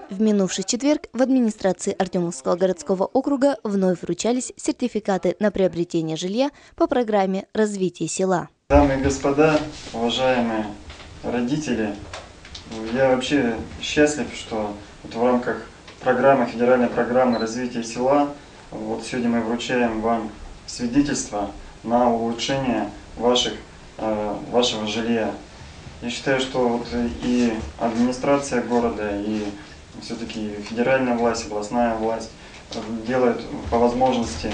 В минувший четверг в администрации Артемовского городского округа вновь вручались сертификаты на приобретение жилья по программе развития села. Дамы и господа, уважаемые родители, я вообще счастлив, что в рамках федеральной программы развития села сегодня мы вручаем вам свидетельство на улучшение вашего жилья. Я считаю, что и администрация города, и все-таки федеральная власть, областная власть делают по возможности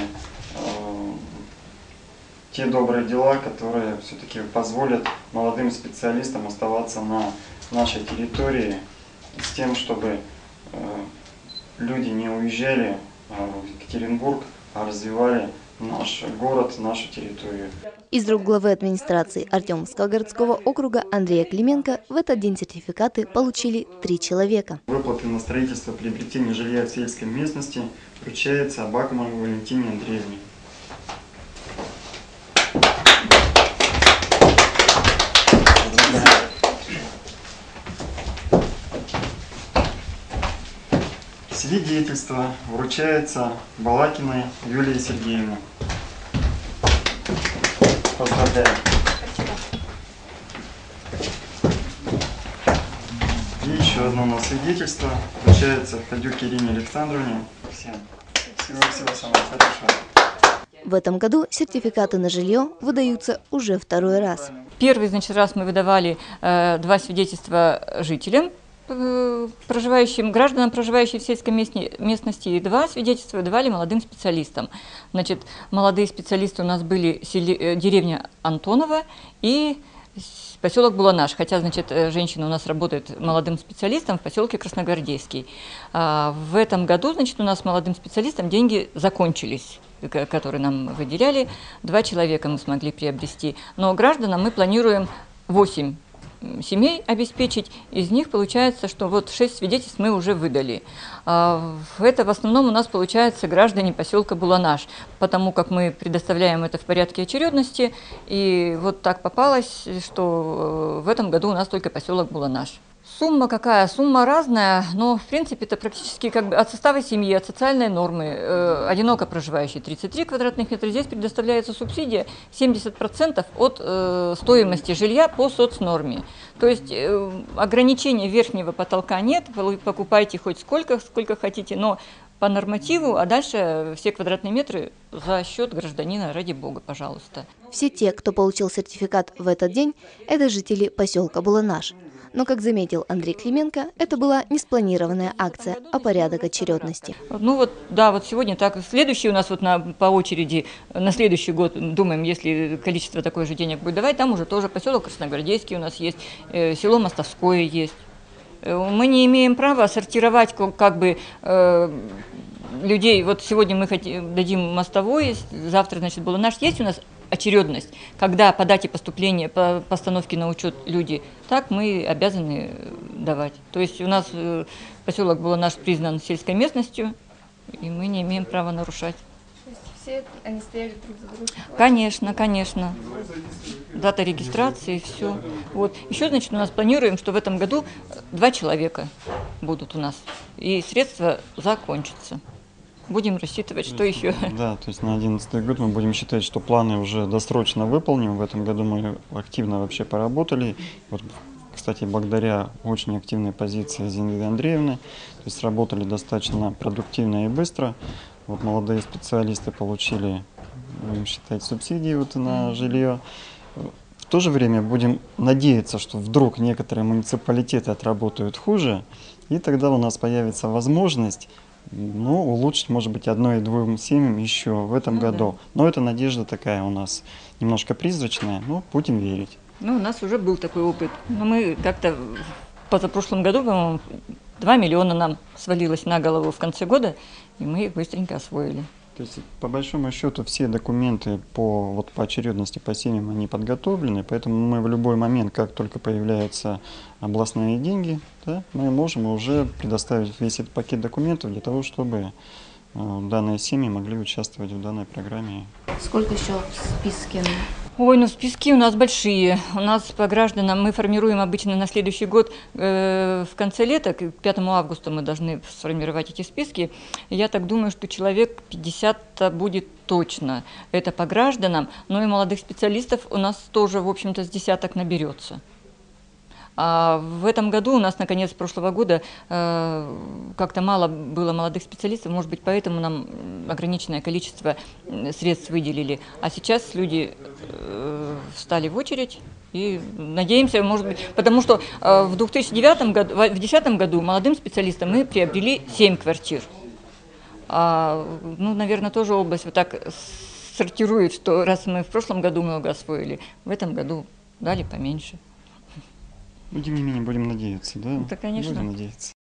те добрые дела, которые все-таки позволят молодым специалистам оставаться на нашей территории с тем, чтобы люди не уезжали в Екатеринбург, а развивали наш город, нашу территорию. Из рук главы администрации Артемовского городского округа Андрея Клименко в этот день сертификаты получили 3 человека. Выплаты на строительство приобретения жилья в сельской местности вручается Абакумовой Валентине Андреевне. Свидетельство вручается Балакиной Юлии Сергеевне. Поздравляю. И еще одно у нас свидетельство вручается Ходюк Ирине Александровне. Всем всего самого хорошего. В этом году сертификаты на жилье выдаются уже второй раз. Первый, раз мы выдавали 2 свидетельства жителям, гражданам, проживающим в сельской местности, и 2 свидетельства выдавали молодым специалистам. Молодые специалисты у нас были деревня Антонова и поселок Буланаш, хотя, женщина у нас работает молодым специалистом в поселке Красногвардейский. В этом году, у нас молодым специалистам деньги закончились, которые нам выделяли. 2 человека мы смогли приобрести, но гражданам мы планируем 8 семей обеспечить, из них получается, что 6 свидетельств мы уже выдали. Это в основном у нас получается граждане поселка Буланаш, потому как мы предоставляем это в порядке очередности, и так попалось, что в этом году у нас только поселок Буланаш. Сумма какая? Сумма разная, но в принципе это практически от состава семьи, от социальной нормы. Одиноко проживающие 33 квадратных метра. Здесь предоставляется субсидия 70% от стоимости жилья по соцнорме. То есть ограничения верхнего потолка нет, вы покупайте хоть сколько хотите, но по нормативу, а дальше все квадратные метры за счет гражданина, ради бога, пожалуйста. Все те, кто получил сертификат в этот день, это жители поселка Буланаш. Но, как заметил Андрей Клименко, это была не спланированная акция, а порядок очередности. Сегодня так. Следующий у нас по очереди, на следующий год, думаем, если количество такое же денег будет давать, там уже тоже поселок Красногвардейский у нас есть, село Мостовское есть. Мы не имеем права сортировать людей. Сегодня мы дадим Мостовой, завтра, Буланаш. Есть у нас очередность, когда по дате поступления, по постановке на учет люди, так мы обязаны давать. То есть у нас поселок Буланаш признан сельской местностью, и мы не имеем права нарушать. То есть все они стояли друг за другом? Конечно. Дата регистрации, все. Еще, у нас планируем, что в этом году 2 человека будут у нас, и средства закончатся. Будем рассчитывать, что еще. Да, то есть на 2011 год мы будем считать, что планы уже досрочно выполнены. В этом году мы активно вообще поработали. Кстати, благодаря очень активной позиции Зинаиды Андреевны, то есть работали достаточно продуктивно и быстро. Молодые специалисты получили, будем считать, субсидии на жилье. В то же время будем надеяться, что вдруг некоторые муниципалитеты отработают хуже, и тогда у нас появится возможность улучшить, может быть, 1-2 семьям еще в этом году. Но эта надежда такая у нас немножко призрачная, но будем верить. У нас уже был такой опыт. Но мы как-то в позапрошлом году, по-моему, 2 миллиона нам свалилось на голову в конце года, и мы их быстренько освоили. То есть, по большому счету, все документы по очередности по семьям, они подготовлены, поэтому мы в любой момент, как только появляются областные деньги, мы можем уже предоставить весь этот пакет документов для того, чтобы данные семьи могли участвовать в данной программе. Сколько еще в списке? Ой, ну списки у нас большие. У нас по гражданам мы формируем обычно на следующий год в конце лета, к 5 августа мы должны сформировать эти списки. Я так думаю, что человек 50 будет точно. Это по гражданам, но и молодых специалистов у нас тоже, в общем-то, с десяток наберется. А в этом году у нас, наконец, прошлого года как-то мало было молодых специалистов, может быть, поэтому нам ограниченное количество средств выделили. А сейчас люди встали в очередь и надеемся, может быть, потому что в 2009 году, в 2010 году молодым специалистам мы приобрели 7 квартир. Ну, наверное, тоже область вот так сортирует, что раз мы в прошлом году много освоили, в этом году дали поменьше. Ну, тем не менее, будем надеяться, да? Да, конечно. Будем надеяться.